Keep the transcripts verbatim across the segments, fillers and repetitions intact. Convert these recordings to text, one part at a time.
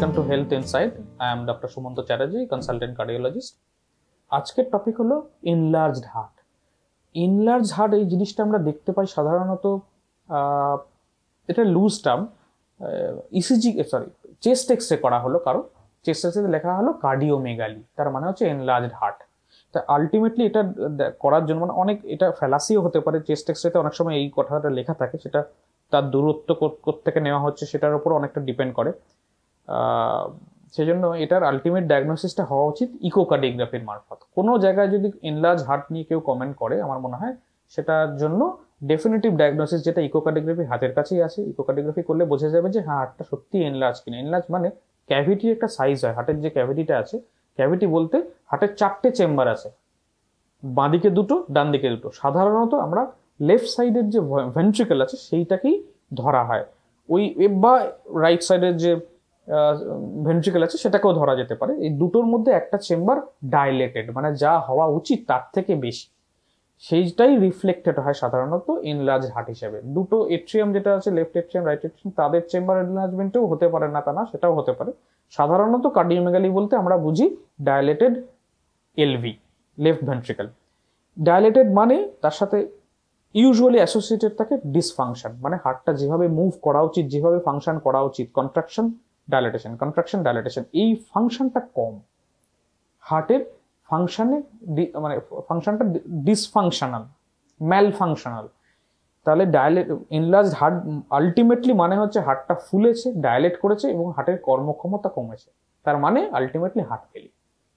Welcome to health insight. I am doctor Sumanta Chatterjee, consultant cardiologist. আজকের topic হলো enlarged heart. Enlarge heart এই জিনিসটা আমরা দেখতে পাই সাধারণত, এটা loose term, ECG sorry chest x-ray করা হলো, কারণ চেস্ট এক্সরে লেখা হলো কার্ডিওমেগালি, তার মানে হচ্ছে এনলার্জড হার্ট। তা আলটিমেটলি এটা করার জন্য মানে অনেক এটা ফ্যালাসিও হতে পারে। চেস্ট এক্সরেতে অনেক সময় এই কথাটা লেখা থাকে, সেটা তার দূরত্ব কোত্থেকে নেওয়া হচ্ছে সেটার উপর অনেকটা ডিপেন্ড করে। সেই জন্য এটার আলটিমেট ডায়াগনোসিসটা হওয়া উচিত ইকোকার্ডিওগ্রাফির মারফত। কোনো জায়গায় যদি এনলার্জ হার্ট নিয়ে কেউ কমেন্ট করে, আমার মনে হয় সেটার জন্য ডেফিনেটিভ ডায়াগনোসিস যেটা ইকোকার্ডিওগ্রাফি হাতের কাছেই আছে। ইকোকার্ডিওগ্রাফি করলে বোঝা যাবে যে হ্যাঁ হার্টটা সত্যি এনলার্জ কিনা। এনলার্জ মানে ক্যাভিটির একটা সাইজ হয়। হার্টের যে ক্যাভিটিটা আছে, ক্যাভিটি বলতে হার্টের চারটে চেম্বার আছে, বাঁদিকে দুটো, ডান দিকে দুটো। সাধারণত আমরা লেফট সাইডের যে ভেন্ট্রিকল আছে সেইটাকেই ধরা হয়, ওই বা রাইট সাইডের যে ভেন্ট্রিকল আছে সেটাকেও ধরা যেতে পারে। এই দুটোর মধ্যে একটা চেম্বার ডাইলেটেড, মানে যা হওয়া উচিত তার থেকে বেশি, সেইটাই রিফ্লেক্টেড হয় সাধারণত এনলার্জ হার্ট হিসেবে। দুটো এট্রিয়াম যেটা আছে, লেফট এট্রিয়াম রাইট এট্রিয়াম, তাদের চেম্বার এনলার্জমেন্টেও হতে পারে, না তা না, সেটাও হতে পারে। সাধারণত কার্ডিওমেগালি বলতে আমরা বুঝি dilated LV, left ventricle. Dilated মানে তার সাথে ইউজুয়ালি অ্যাসোসিয়েটেড থাকে ডিসফাংশন, মানে হার্টটা যেভাবে মুভ করা উচিত, যেভাবে ফাংশন করা উচিত, কন্ট্রাকশন ডাইলেটেশন, কন্ট্রাকশন ডাইলেটেশন, এই ফাংশনটা কম হার্টের। ফাংশনে মানে ফাংশনটা ডিসফাংশনাল, ম্যাল ফাংশনাল। তাহলে ডাইলেট এনলার্জ হার্ট আলটিমেটলি মানে হচ্ছে হার্টটা ফুলেছে, ডাইলেট করেছে এবং হার্টের কর্মক্ষমতা কমেছে, তার মানে ultimately heart failure.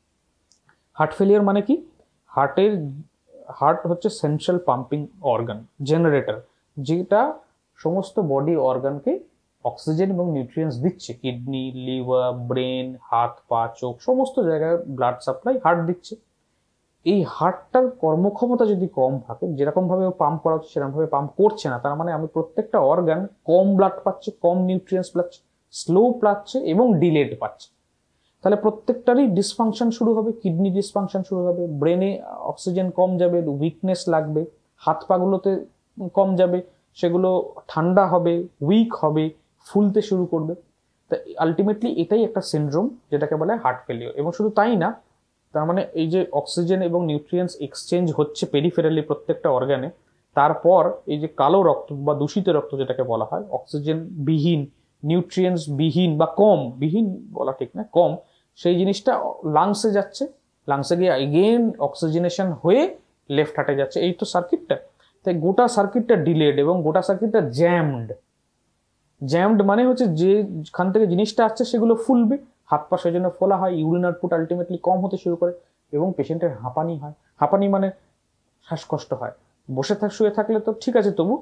Heart failure মানে কি? হার্টের হার্ট হচ্ছে সেন্ট্রাল পাম্পিং অর্গান, জেনারেটর, যেটা সমস্ত বডি অর্গানকে অক্সিজেন এবং নিউট্রিয়েন্টস দিচ্ছে। কিডনি, লিভার, ব্রেন, হাত পা, চোখ, সমস্ত জায়গায় ব্লাড সাপ্লাই হার্ট দিচ্ছে। এই হার্টটার কর্মক্ষমতা যদি কম থাকে, যেরকমভাবে পাম্প করা হচ্ছে সেরকমভাবে পাম্প করছে না, তার মানে আমি প্রত্যেকটা অর্গান কম ব্লাড পাচ্ছে, কম নিউট্রিয়েন্টস পাচ্ছে, স্লো পাচ্ছে এবং ডিলেড পাচ্ছে। তাহলে প্রত্যেকটারই ডিসফাংশন শুরু হবে, কিডনি ডিসফাংশন শুরু হবে, ব্রেনে অক্সিজেন কম যাবে, উইকনেস লাগবে, হাত পাগুলোতে কম যাবে, সেগুলো ঠান্ডা হবে, উইক হবে, ফুলতে শুরু করবে। তা আলটিমেটলি এটাই একটা সিনড্রোম যেটাকে বলে হার্ট ফেলিওর। এবং শুধু তাই না, তার মানে এই যে অক্সিজেন এবং নিউট্রিয়েন্টস এক্সচেঞ্জ হচ্ছে পেরিফেরালি প্রত্যেকটা অর্গানে, তারপর এই যে কালো রক্ত বা দূষিত রক্ত যেটাকে বলা হয়, অক্সিজেন বিহীন, নিউট্রিয়েন্টস বিহীন বা কম, বিহীন বলা ঠিক না, কম, সেই জিনিসটা লাংসে যাচ্ছে, লাংসে গিয়ে এগেন অক্সিজেনেশন হয়ে লেফট হার্টে যাচ্ছে। এই তো সার্কিটটা। তাই গোটা সার্কিটটা ডিলেড এবং গোটা সার্কিটটা জ্যামড। জ্যামড মানে হচ্ছে যেখান থেকে জিনিসটা আসছে সেগুলো ফুলবে, হাত পা সেই জন্য ফোলা হয়, ইউরিন আউটপুট আলটিমেটলি কম হতে শুরু করে এবং পেশেন্টের হাঁপানি হয়। হাঁপানি মানে শ্বাসকষ্ট হয়। বসে থাক শুয়ে থাকলে তো ঠিক আছে, তবু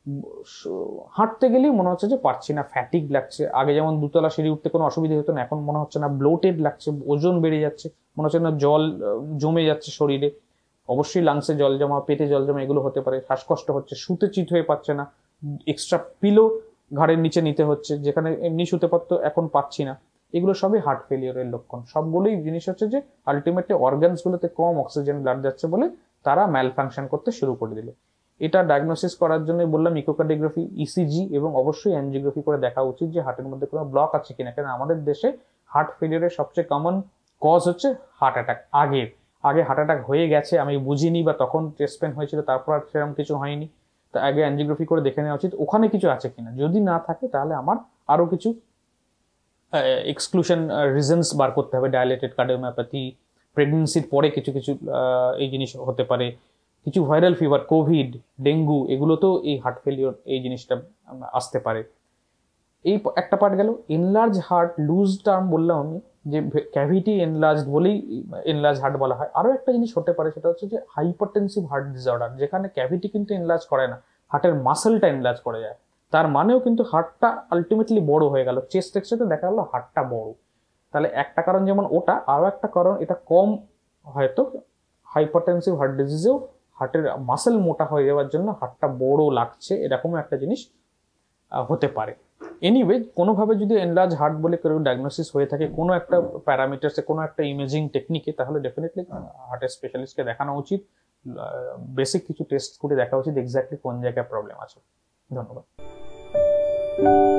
হাঁটতে গেলেই মনে হচ্ছে যে পারছি না, ফ্যাটিক লাগছে। আগে যেমন দুতলা সিঁড়ি উঠতে কোনো অসুবিধা হতো না, এখন মনে হচ্ছে না, ব্লোটেড লাগছে, ওজন বেড়ে যাচ্ছে, মনে হচ্ছে না জল জমে যাচ্ছে শরীরে। অবশ্যই লাংসে জল জমা, পেটে জল জমা, এগুলো হতে পারে। শ্বাসকষ্ট হচ্ছে, শুতে চিত হয়ে পাচ্ছে না, এক্সট্রা পিলো ঘাড়ের নিচে নিতে হচ্ছে, যেখানে এমনি শুতে পারতো এখন পাচ্ছি না। এগুলো সবই হার্ট ফেলিওরের লক্ষণ। সবগুলোই জিনিস হচ্ছে যে আলটিমেটলি অর্গানসগুলোতে কম অক্সিজেন ব্লাড যাচ্ছে বলে তারা ম্যাল ফাংশন করতে শুরু করে দিল। এটা ডায়াগনোসিস করার জন্য বললাম ইকোকার্ডিওগ্রাফি, ইসিজি এবং অবশ্যই অ্যাঞ্জিওগ্রাফি করে দেখা উচিত যে হার্টের মধ্যে কোনো ব্লক আছে কিনা। কারণ আমাদের দেশে হার্ট ফেলিওরের সবচেয়ে কমন কজ হচ্ছে হার্ট অ্যাটাক। আগে আগে হার্ট অ্যাটাক হয়ে গেছে, আমি বুঝিনি, বা তখন চেস্ট পেন হয়েছিল, তারপর আর সেরকম কিছু হয়নি, তা আগে অ্যাঞ্জিওগ্রাফি করে দেখে নেওয়া উচিত ওখানে কিছু আছে কিনা। যদি না থাকে তাহলে আমার আরো কিছু এক্সক্লুশন রিজনস বার করতে হবে। ডায়ালেটেড কার্ডিওমায়োপ্যাথি, প্রেগনেন্সির পরে কিছু কিছু এই জিনিস হতে পারে, কিছু ভাইরাল ফিভার, কোভিড, ডেঙ্গু, এগুলোতেও এই হার্ট ফেলিওর এই জিনিসটা আসতে পারে। এই একটা পার্ট গেল। এনলার্জ হার্ট লুজ টার্ম বললাম আমি, যে ক্যাভিটি এনলার্জ বলেই এনলার্জ হার্ট বলা হয়। আরো একটা জিনিস হতে পারে, সেটা হচ্ছে যে হাইপারটেনসিভ হার্ট ডিসঅর্ডার, যেখানে ক্যাভিটি কিন্তু এনলার্জ করে না, হার্টের মাসেলটা এনলার্জ করে যায়। তার মানেও কিন্তু হার্টটা আলটিমেটলি বড় হয়ে গেল। চেস্ট এক্সরেতে দেখা গেলো হার্টটা বড়। তাহলে একটা কারণ যেমন ওটা, আরো একটা কারণ এটা কম, হয়তো হাইপারটেনসিভ হার্ট ডিজিজেও হার্টের মাসেল মোটা হয়ে যাওয়ার জন্য হার্টটা বড় লাগছে, এরকম একটা জিনিস হতে পারে। এনিওয়ে, কোনোভাবে যদি এনলার্জ হার্ট বলে কেউ ডায়াগনোসিস হয়ে থাকে কোনো একটা প্যারামিটার্সে, কোনো একটা ইমেজিং টেকনিকে, তাহলে ডেফিনেটলি হার্টের স্পেশালিস্টকে দেখানো উচিত। বেসিক কিছু টেস্ট করে দেখা উচিত এক্স্যাক্টলি কোন জায়গায় প্রবলেম আছে। ধন্যবাদ।